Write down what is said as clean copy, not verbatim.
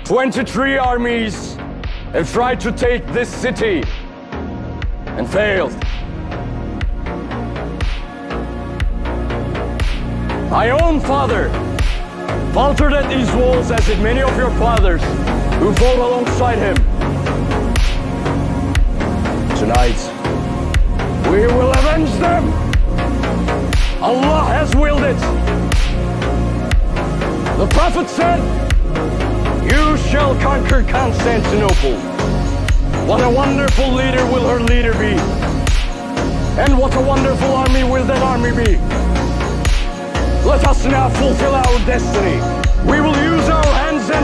23 armies have tried to take this city and failed. My own father faltered at these walls, as did many of your fathers who fought alongside him. Tonight, we will avenge them. Allah has willed it. The Prophet said, "You shall conquer Constantinople." What a wonderful leader will her leader be. And what a wonderful army will that army be. Let us now fulfill our destiny. We will use our hands and